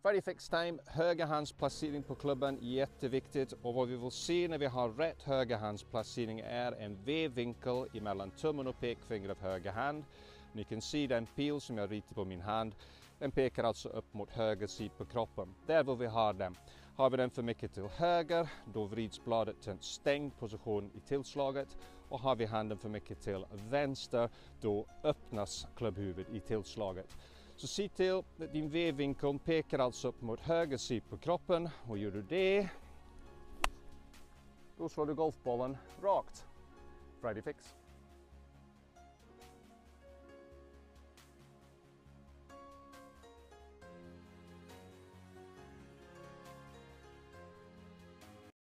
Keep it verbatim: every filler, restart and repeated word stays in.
Friday Fix Time, högerhandsplacering på klubban, jätteviktigt, och vad vi vill se när vi har rätt högerhandsplacering är en V-vinkel emellan tummen och pekfingret av höger hand. Ni kan se den pil som jag ritar på min hand, den pekar alltså upp mot höger sida på kroppen. Där vill vi ha den. Har vi den för mycket till höger, då vrids bladet till en stängd position i tillslaget, och har vi handen för mycket till vänster, då öppnas klubbhuvudet i tillslaget. Så se till att din V-vinkel pekar alltså upp mot höger sida på kroppen, och gör du det, då slår du golfbollen rakt. Friday Fix.